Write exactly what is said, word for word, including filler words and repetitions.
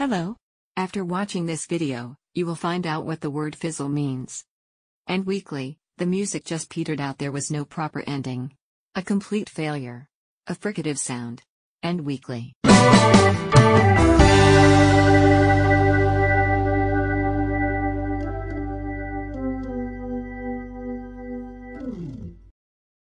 Hello. After watching this video, you will find out what the word fizzle means. And weakly, the music just petered out, there was no proper ending. A complete failure. A fricative sound. And weakly.